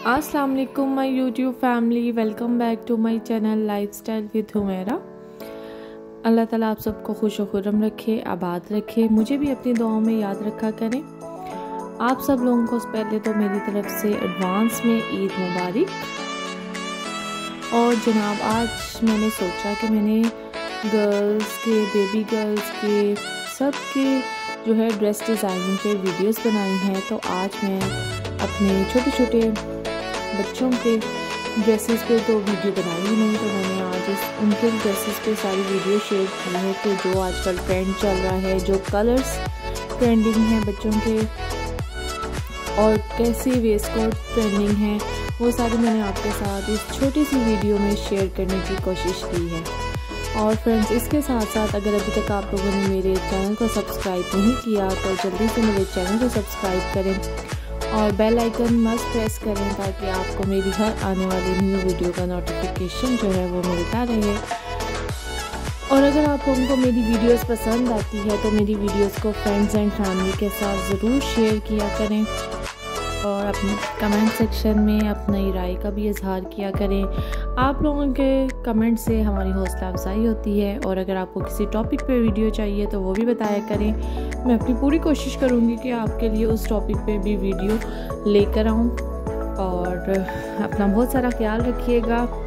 अस्सलाम वालेकुम my YouTube family, welcome back to my channel lifestyle with Humaira. Allah ताला आप सबको खुश व खुर्रम रखे, आबाद रखे, मुझे भी अपनी दुआओं में याद रखा करें। आप सब लोगों को पहले तो मेरी तरफ से एडवांस में ईद मुबारक। और जनाब आज मैंने सोचा कि मैंने गर्ल्स के, बेबी गर्ल्स के, सब के जो है ड्रेस डिज़ाइनिंग पे वीडियोस बनाई हैं। तो आज मैं अपने छोटे छोटे बच्चों के ड्रेसेस पे तो वीडियो बनाई ही नहीं, तो मैंने आज उनके ड्रेसेस पे सारी वीडियो शेयर की है कि जो आजकल ट्रेंड चल रहा है, जो कलर्स ट्रेंडिंग हैं बच्चों के और कैसे वेस्ट कोट ट्रेंडिंग है, वो सारी मैंने आपके साथ इस छोटी सी वीडियो में शेयर करने की कोशिश की है। और फ्रेंड्स, इसके साथ साथ अगर अभी तक आप लोगों ने मेरे चैनल को सब्सक्राइब नहीं किया तो जल्दी से मेरे चैनल को सब्सक्राइब करें और बेल आइकन मस्ट प्रेस करें ताकि आपको मेरी हर आने वाली न्यू वीडियो का नोटिफिकेशन जो है वो मिलता रहे। और अगर आप लोगों को मेरी वीडियोस पसंद आती है तो मेरी वीडियोस को फ्रेंड्स एंड फैमिली के साथ ज़रूर शेयर किया करें और अपने कमेंट सेक्शन में अपनी राय का भी इजहार किया करें। आप लोगों के कमेंट से हमारी हौसला अफजाई होती है और अगर आपको किसी टॉपिक पे वीडियो चाहिए तो वो भी बताया करें। मैं अपनी पूरी कोशिश करूँगी कि आपके लिए उस टॉपिक पे भी वीडियो लेकर आऊँ। और अपना बहुत सारा ख्याल रखिएगा।